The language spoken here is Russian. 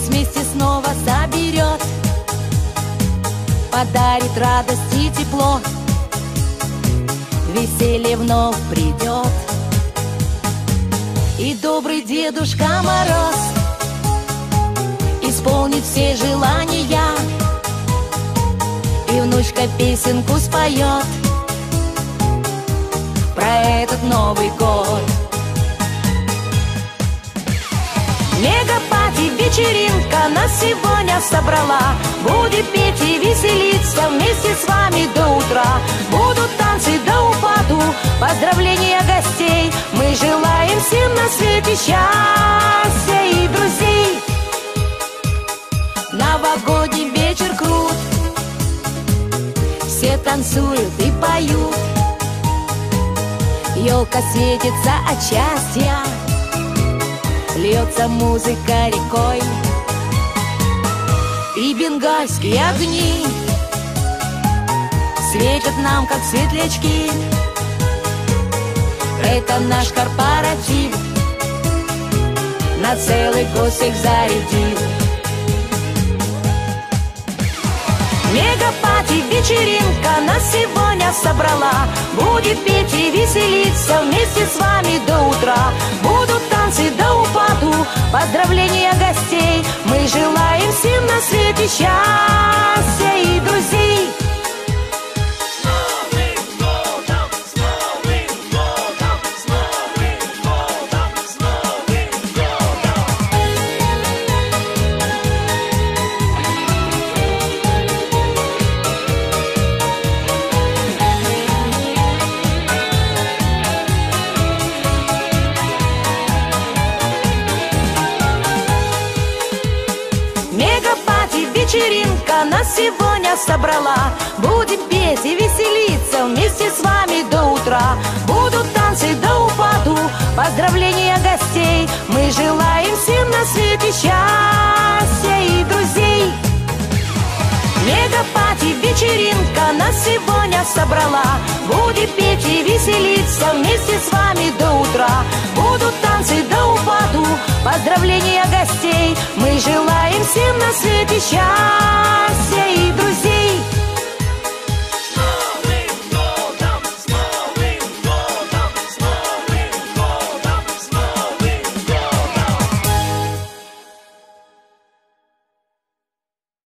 вместе снова соберет, подарит радость и тепло, веселье вновь придет. И добрый Дедушка Мороз исполнит все желания, и внучка песенку споет про этот Новый год. Мегапати вечеринка нас сегодня собрала, будет петь и веселиться вместе с вами до утра. Будут танцы до упаду, поздравления гостей. Мы желаем всем на свете счастья и друзей. Новогодний вечер крут, все танцуют и поют, елка светится от счастья, льется музыка рекой, и бенгальские огни светят нам, как светлячки. Это наш корпоратив, на целый год всех зарядил. Мегапати вечеринка нас сегодня собрала, будет петь и веселиться вместе с вами до утра. Будут танцы до упаду, поздравления гостей. Мы желаем всем на свете счастья и друзей. Вечеринка нас сегодня собрала, будем петь и веселиться вместе с вами до утра. Будут танцы до упаду, поздравления гостей. Мы желаем всем на свете счастья и друзей. Мегапати вечеринка нас сегодня собрала, будет петь и веселиться вместе с вами до утра. Будут танцы до упаду, поздравления гостей. Мы желаем всем на свете счастья